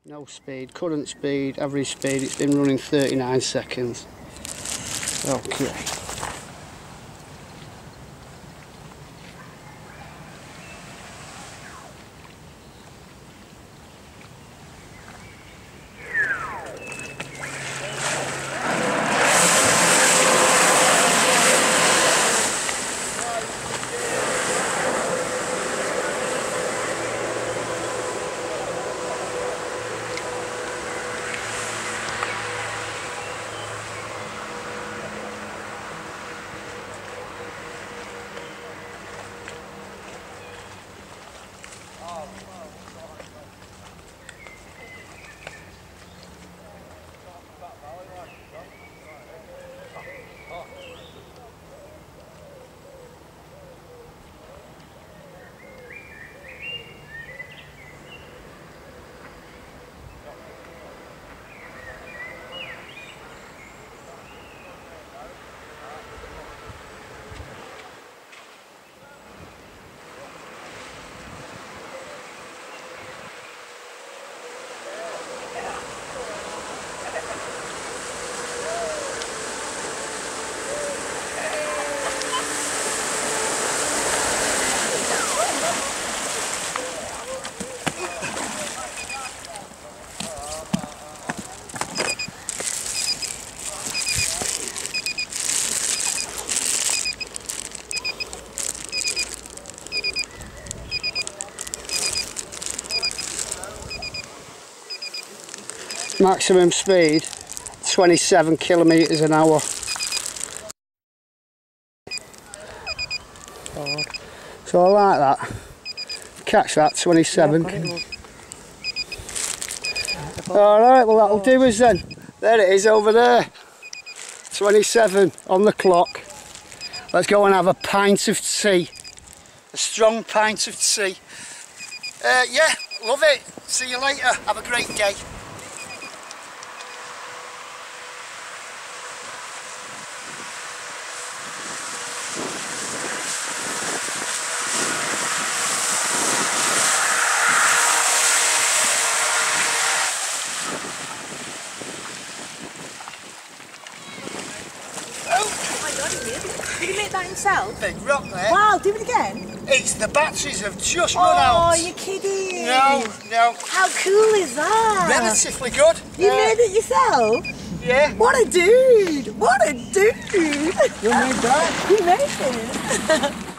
No speed, current speed, average speed, it's been running 39 seconds. Okay. Maximum speed 27 kilometres an hour. So I like that. Catch that, 27. Alright, well that'll do us then. There it is over there. 27 on the clock. Let's go and have a pint of tea. A strong pint of tea. Yeah, love it. See you later. Have a great day. Did he make that himself? Big rock there. Wow, do it again. It's the batteries have just run out. Oh, you're kidding. No. How cool is that? Relatively good. You made it yourself? Yeah. What a dude. What a dude. You made that? You made it.